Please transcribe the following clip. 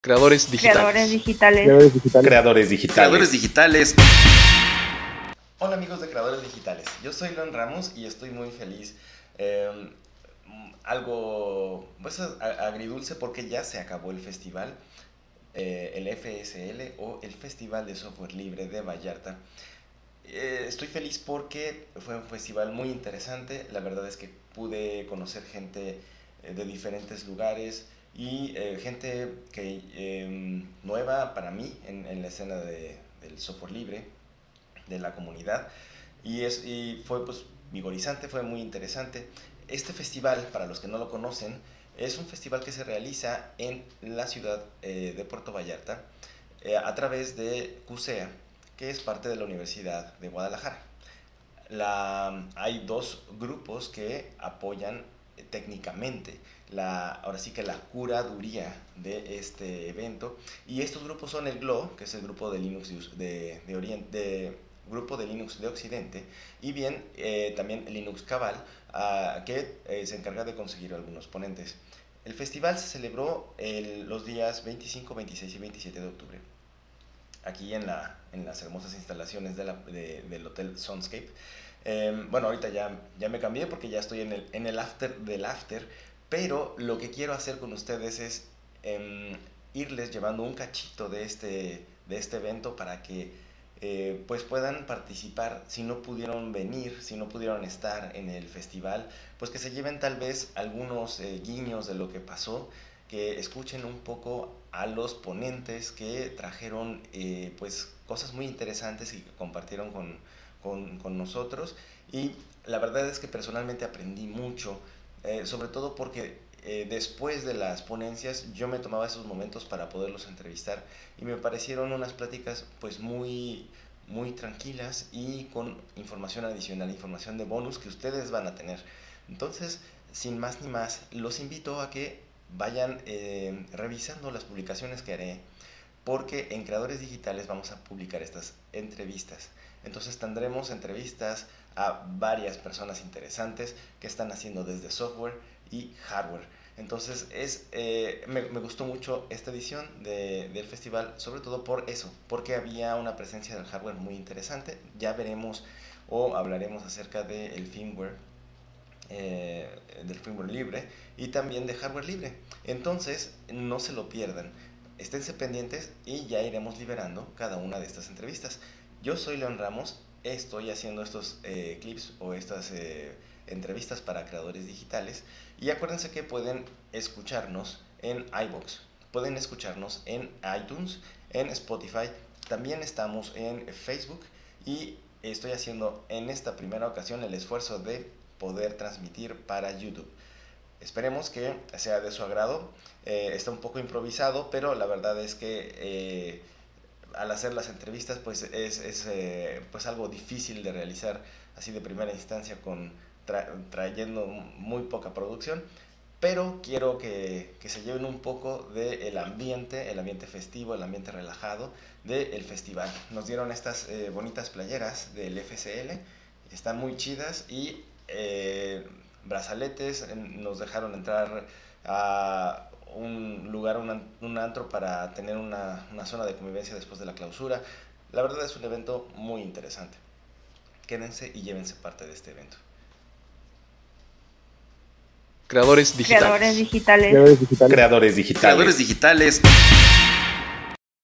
Creadores Creadores digitales. digitales. Creadores digitales. Creadores digitales. Creadores digitales. Hola amigos de Creadores Digitales, yo soy León Ramos y estoy muy feliz. Algo pues, agridulce porque ya se acabó el festival, el FSL o el Festival de Software Libre de Vallarta. Estoy feliz porque fue un festival muy interesante. La verdad es que pude conocer gente de diferentes lugares y gente nueva para mí en la escena del software libre, de la comunidad. Y fue pues vigorizante, fue muy interesante. Este festival, para los que no lo conocen, es un festival que se realiza en la ciudad de Puerto Vallarta a través de CUSEA, que es parte de la Universidad de Guadalajara. Hay dos grupos que apoyan técnicamente ahora sí que la curaduría de este evento, y estos grupos son el GLO, que es el grupo de Linux grupo de Linux de Occidente, y bien también Linux Cabal, que se encarga de conseguir algunos ponentes. El festival se celebró los días 25, 26 y 27 de octubre, aquí en las hermosas instalaciones del Hotel Sunscape. Bueno, ahorita ya me cambié porque ya estoy en el after del after, pero lo que quiero hacer con ustedes es irles llevando un cachito de este evento para que pues puedan participar. Si no pudieron venir, si no pudieron estar en el festival, pues que se lleven tal vez algunos guiños de lo que pasó, que escuchen un poco a los ponentes que trajeron pues cosas muy interesantes y que compartieron con nosotros. Y la verdad es que personalmente aprendí mucho, sobre todo porque después de las ponencias yo me tomaba esos momentos para poderlos entrevistar, y me parecieron unas pláticas pues muy tranquilas y con información adicional, información de bonus que ustedes van a tener. Entonces, sin más ni más, los invito a que vayan revisando las publicaciones que haré, porque en Creadores Digitales vamos a publicar estas entrevistas. Entonces tendremos entrevistas a varias personas interesantes que están haciendo desde software y hardware. Entonces me gustó mucho esta edición del festival, sobre todo por eso, porque había una presencia del hardware muy interesante. Ya veremos o hablaremos acerca del firmware libre y también de hardware libre. Entonces no se lo pierdan, esténse pendientes y ya iremos liberando cada una de estas entrevistas. Yo soy León Ramos, estoy haciendo estos clips o estas entrevistas para Creadores Digitales, y acuérdense que pueden escucharnos en iVoox, pueden escucharnos en iTunes, en Spotify, también estamos en Facebook, y estoy haciendo en esta primera ocasión el esfuerzo de poder transmitir para YouTube. Esperemos que sea de su agrado. Está un poco improvisado, pero la verdad es que al hacer las entrevistas pues es pues algo difícil de realizar así de primera instancia, trayendo muy poca producción, pero quiero que se lleven un poco del ambiente, el ambiente festivo, el ambiente relajado del festival. Nos dieron estas bonitas playeras del FSL, están muy chidas, y brazaletes. Nos dejaron entrar a un lugar, un antro, para tener una zona de convivencia después de la clausura. La verdad es un evento muy interesante. Quédense y llévense parte de este evento. Creadores digitales. Creadores digitales. Creadores digitales. Creadores digitales. Creadores digitales.